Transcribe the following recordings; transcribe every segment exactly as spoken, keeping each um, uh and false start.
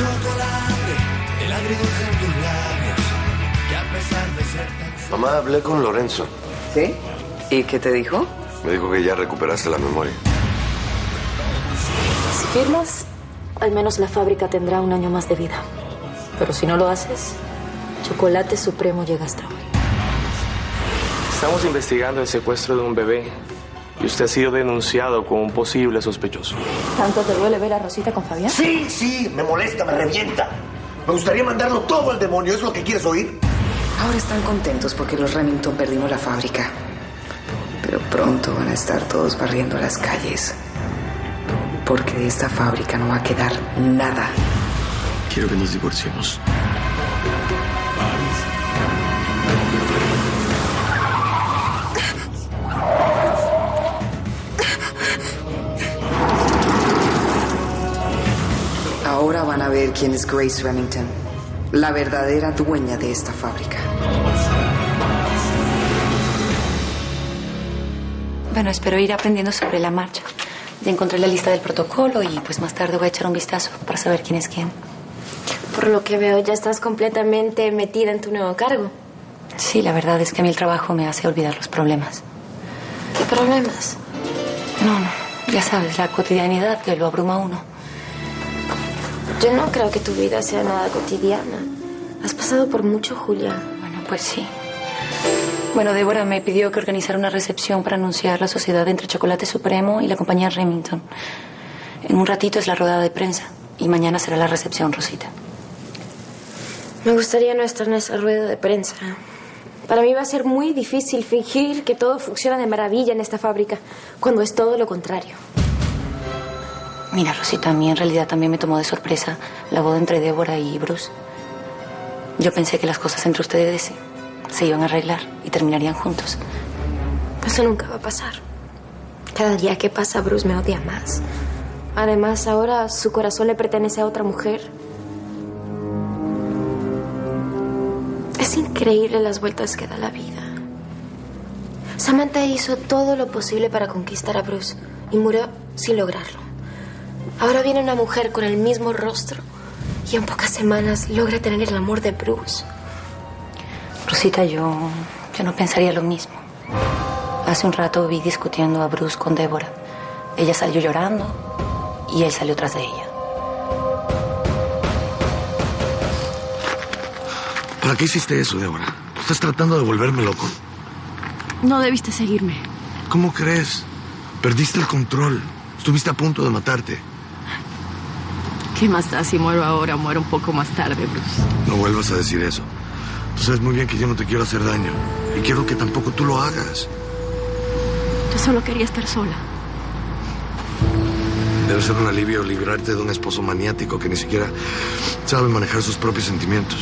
chocolate, el agridulce en tus labios, que a pesar de ser tan... Mamá, hablé con Lorenzo. ¿Sí? ¿Y qué te dijo? Me dijo que ya recuperaste la memoria. Si firmas, al menos la fábrica tendrá un año más de vida. Pero si no lo haces, Chocolate Supremo llega hasta hoy. Estamos investigando el secuestro de un bebé y usted ha sido denunciado como un posible sospechoso. ¿Tanto te duele ver a Rosita con Fabián? Sí, sí, me molesta, me revienta. Me gustaría mandarlo todo al demonio, ¿es lo que quieres oír? Ahora están contentos porque los Remington perdimos la fábrica. Pero pronto van a estar todos barriendo las calles. Porque de esta fábrica no va a quedar nada. Quiero que nos divorciemos. Ahora van a ver quién es Grace Remington, la verdadera dueña de esta fábrica. Bueno, espero ir aprendiendo sobre la marcha. Ya encontré la lista del protocolo y pues más tarde voy a echar un vistazo para saber quién es quién. Por lo que veo, ya estás completamente metida en tu nuevo cargo. Sí, la verdad es que a mí el trabajo me hace olvidar los problemas. ¿Qué problemas? No, no, ya sabes, la cotidianidad que lo abruma a uno. Yo no creo que tu vida sea nada cotidiana. Has pasado por mucho, Julia. Bueno, pues sí. Bueno, Débora me pidió que organizara una recepción para anunciar la sociedad entre Chocolate Supremo y la compañía Remington. En un ratito es la rodada de prensa y mañana será la recepción, Rosita. Me gustaría no estar en esa rueda de prensa. Para mí va a ser muy difícil fingir que todo funciona de maravilla en esta fábrica, cuando es todo lo contrario. Mira, Rosita, a mí en realidad también me tomó de sorpresa la boda entre Débora y Bruce. Yo pensé que las cosas entre ustedes se, se iban a arreglar y terminarían juntos. Eso nunca va a pasar. Cada día que pasa, Bruce me odia más. Además, ahora su corazón le pertenece a otra mujer. Es increíble las vueltas que da la vida. Samantha hizo todo lo posible para conquistar a Bruce y murió sin lograrlo. Ahora viene una mujer con el mismo rostro y en pocas semanas logra tener el amor de Bruce. Rosita, yo, yo no pensaría lo mismo. Hace un rato vi discutiendo a Bruce con Débora. Ella salió llorando y él salió tras de ella. ¿Para qué hiciste eso, Débora? ¿Estás tratando de volverme loco? No debiste seguirme. ¿Cómo crees? Perdiste el control. Estuviste a punto de matarte. ¿Qué más da si muero ahora o muero un poco más tarde, Bruce? No vuelvas a decir eso. Tú sabes muy bien que yo no te quiero hacer daño. Y quiero que tampoco tú lo hagas. Yo solo quería estar sola. Debe ser un alivio librarte de un esposo maniático que ni siquiera sabe manejar sus propios sentimientos.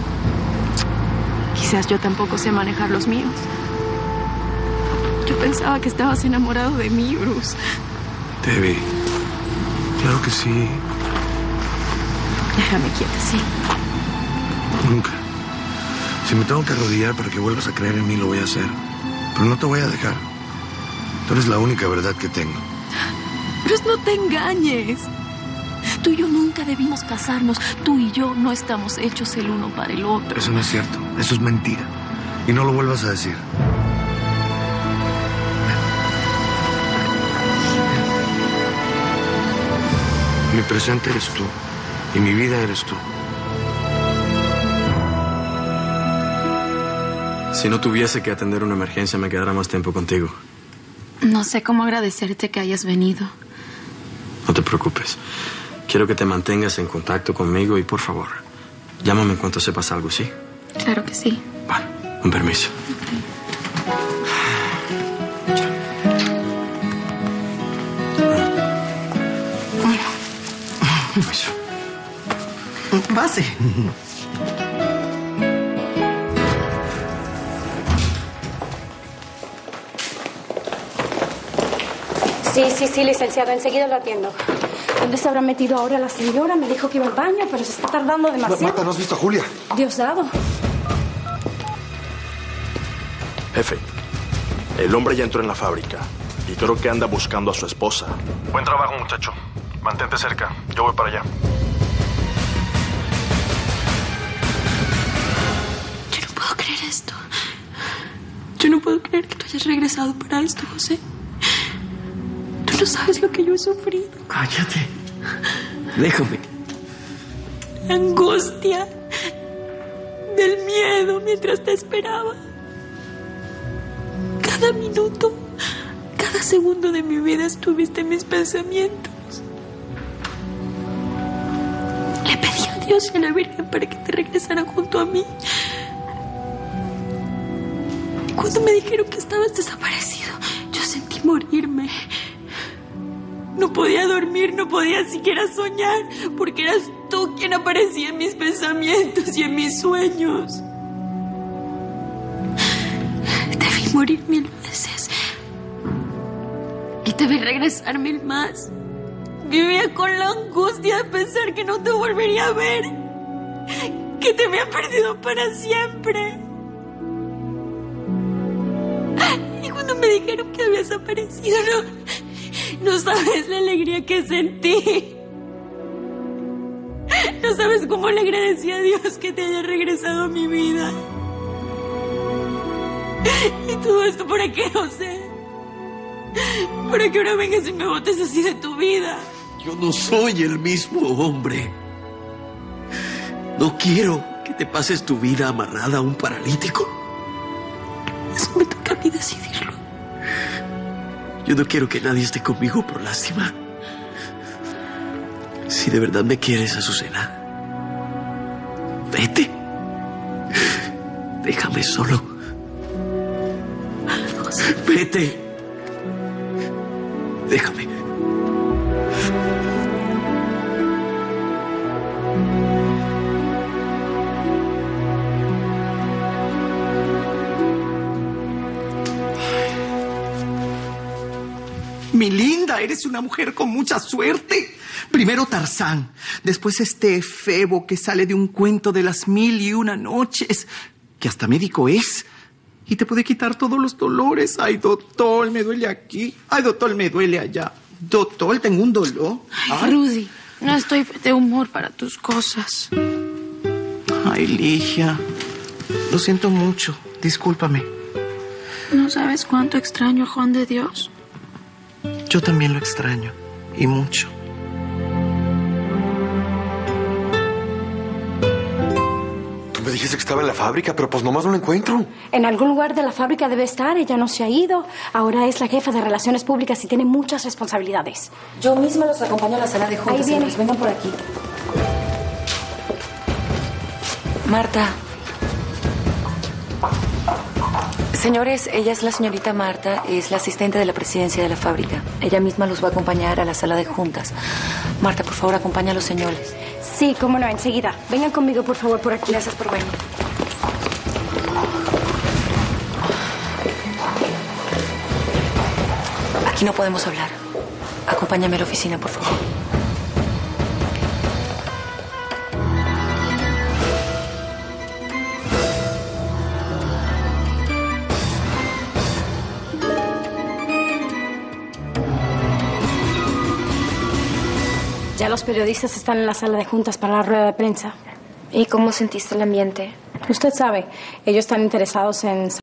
Quizás yo tampoco sé manejar los míos. Yo pensaba que estabas enamorado de mí, Bruce. Debbie, claro que sí. Déjame quieta, sí. Nunca. Si me tengo que arrodillar para que vuelvas a creer en mí, lo voy a hacer. Pero no te voy a dejar. Tú eres la única verdad que tengo. Bruce, no te engañes. Tú y yo nunca debimos casarnos. Tú y yo no estamos hechos el uno para el otro. Eso no es cierto. Eso es mentira. Y no lo vuelvas a decir. Mi presente eres tú. Y mi vida eres tú. Si no tuviese que atender una emergencia, me quedara más tiempo contigo. No sé cómo agradecerte que hayas venido. No te preocupes. Quiero que te mantengas en contacto conmigo y, por favor, llámame en cuanto sepas algo, ¿sí? Claro que sí. Vale, con permiso. Permiso. Pase. Sí, sí, sí, licenciado. Enseguida lo atiendo. ¿Dónde se habrá metido ahora la señora? Me dijo que iba al baño, pero se está tardando demasiado. Marta, ¿no has visto a Julia? Diosdado. Jefe, el hombre ya entró en la fábrica y creo que anda buscando a su esposa. Buen trabajo, muchacho. Mantente cerca. Yo voy para allá. Yo no puedo creer que tú hayas regresado para esto, José. Tú no sabes lo que yo he sufrido. Cállate. Déjame. La angustia del miedo mientras te esperaba. Cada minuto, cada segundo de mi vida estuviste en mis pensamientos. Le pedí a Dios y a la Virgen para que te regresaran junto a mí. Y cuando me dijeron que estabas desaparecido, yo sentí morirme. No podía dormir, no podía siquiera soñar, porque eras tú quien aparecía en mis pensamientos y en mis sueños. Te vi morir mil veces y te vi regresar mil más. Vivía con la angustia de pensar que no te volvería a ver, que te había perdido para siempre. Y cuando me dijeron que habías aparecido, no, no sabes la alegría que sentí. No sabes cómo le agradecí a Dios que te haya regresado a mi vida. Y todo esto para qué, José. Para que ahora vengas y me botes así de tu vida. Yo no soy el mismo hombre. No quiero que te pases tu vida amarrada a un paralítico. Eso me toca a mí decidirlo. Yo no quiero que nadie esté conmigo por lástima. Si de verdad me quieres, Azucena, vete. Déjame solo. Vete. Déjame. Mi linda, eres una mujer con mucha suerte. Primero Tarzán, después este efebo que sale de un cuento de las mil y una noches, que hasta médico es, y te puede quitar todos los dolores. Ay, doctor, me duele aquí. Ay, doctor, me duele allá. Doctor, tengo un dolor. Ay, Ay. Rudy, no estoy de humor para tus cosas. Ay, Ligia, lo siento mucho. Discúlpame. ¿No sabes cuánto extraño a Juan de Dios? Yo también lo extraño, y mucho. Tú me dijiste que estaba en la fábrica, pero pues nomás no lo encuentro. En algún lugar de la fábrica debe estar, ella no se ha ido. Ahora es la jefa de Relaciones Públicas y tiene muchas responsabilidades. Yo misma los acompaño a la sala de juntas. Ahí viene. Señores, vengan por aquí. Marta. Señores, ella es la señorita Marta, es la asistente de la presidencia de la fábrica. Ella misma los va a acompañar a la sala de juntas. Marta, por favor, acompaña a los señores. Sí, cómo no, enseguida. Vengan conmigo, por favor, por aquí. Gracias por venir. Aquí no podemos hablar. Acompáñame a la oficina, por favor. Ya los periodistas están en la sala de juntas para la rueda de prensa. ¿Y cómo sentiste el ambiente? Usted sabe, ellos están interesados en